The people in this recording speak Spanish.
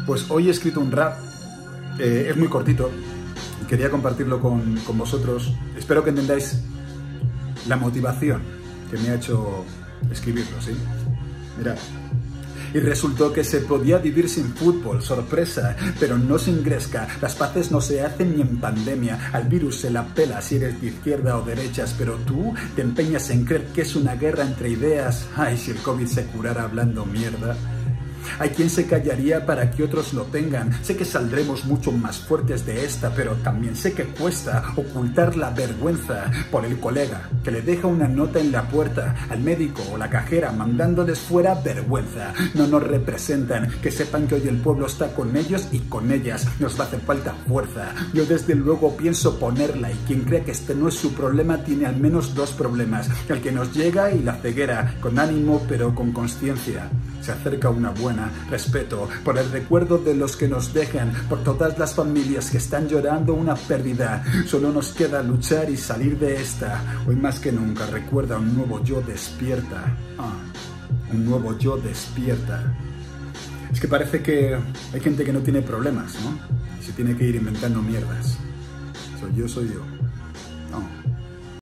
Pues hoy he escrito un rap, es muy cortito, quería compartirlo con vosotros. Espero que entendáis la motivación que me ha hecho escribirlo, ¿sí? Mirad. Y resultó que se podía vivir sin fútbol, sorpresa, pero no sin gresca. Las paces no se hacen ni en pandemia. Al virus se la pela si eres de izquierda o derechas, pero tú te empeñas en creer que es una guerra entre ideas. Ay, si el COVID se curara hablando mierda. Hay quien se callaría para que otros lo tengan. Sé que saldremos mucho más fuertes de esta, pero también sé que cuesta ocultar la vergüenza por el colega que le deja una nota en la puerta, al médico o la cajera mandándoles fuera vergüenza. No nos representan, que sepan que hoy el pueblo está con ellos y con ellas. Nos va a hacer falta fuerza. Yo desde luego pienso ponerla, y quien cree que este no es su problema tiene al menos dos problemas: el que nos llega y la ceguera. Con ánimo pero con conciencia se acerca una buena. Respeto por el recuerdo de los que nos dejan, por todas las familias que están llorando una pérdida. Solo nos queda luchar y salir de esta. Hoy más que nunca recuerda, un nuevo yo despierta. Un nuevo yo despierta. Es que parece que hay gente que no tiene problemas, ¿no? Y se tiene que ir inventando mierdas. Soy yo. No.